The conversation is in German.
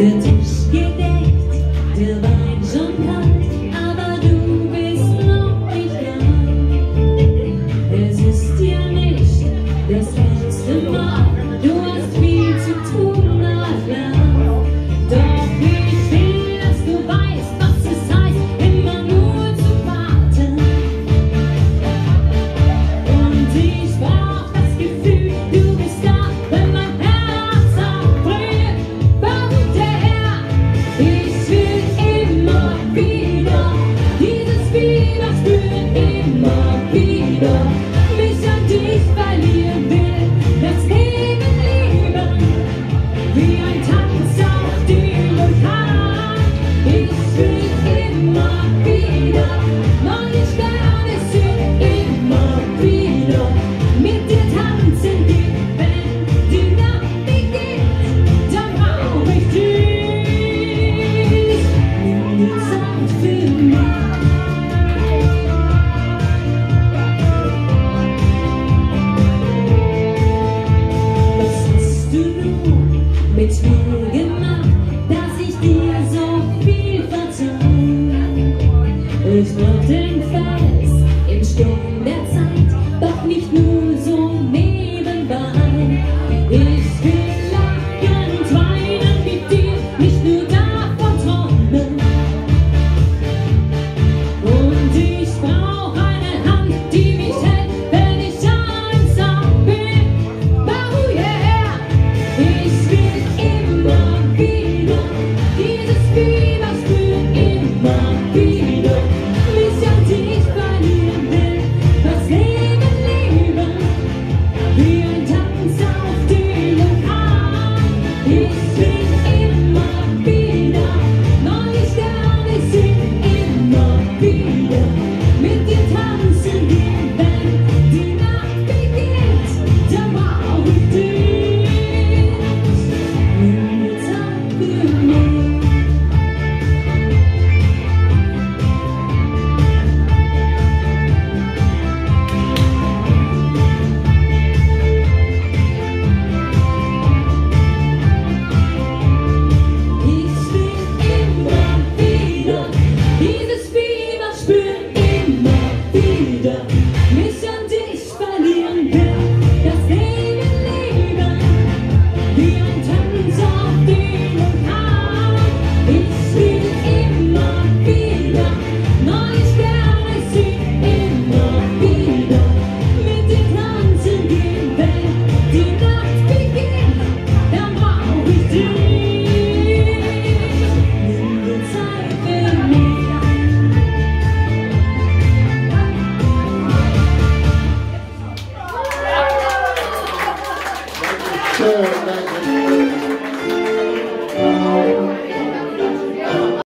Der Tisch gedeckt, der Wein schon kalt, aber du bist noch nicht da. Es ist ja nicht das letzte Mal, du hast viel zu tun, na klar. Doch ich will, dass du weißt, was es heißt, immer nur zu warten. Und ich brauch das Gefühl, du bist da, wenn mein Herz aufbricht. Warum der Herr? Ich will immer wieder dieses Fieber spüren, immer wieder mich an dich verlieren will, das Leben lieben, wie ein Tanz auf dem Vulkan. Ich will immer wieder neue Sterne sehen, immer wieder mit dir tanzen gehen, wenn die Nacht beginnt, dann brauch ich dich. Nimm dir Zeit für mich. Was hast du nur mit mir gemacht, dass ich dir so viel verzeih? Ich brauch den Fels im Sturm der Zeit, doch nicht nur so nebenbei. Ich will lachen und weinen mit dir, nicht nur davon träumen. Und ich brauch eine Hand, die mich hält, wenn ich einsam bin. Oh yeah, ich will immer wieder dieses Fieber spüren, immer wieder mich an dich verlieren will, das Leben leben, wie ein Tanz auf dem Vulkan. Ich will immer wieder neue Sterne sehen, immer wieder mit dir tanzen gehen, wenn die Nacht beginnt, dann brauch ich dich. Nimm dir Zeit für mich. Ich will immer wieder dieses Fieber spüren, immer wieder mich an dich verlieren will, das Leben leben, wie ein Tanz auf dem Vulkan. Ich will immer wieder neue Sterne sehen, immer wieder mit dir tanzen gehen, wenn die Nacht beginnt, dann brauch ich dich. Nimm dir Zeit für mich. Schön.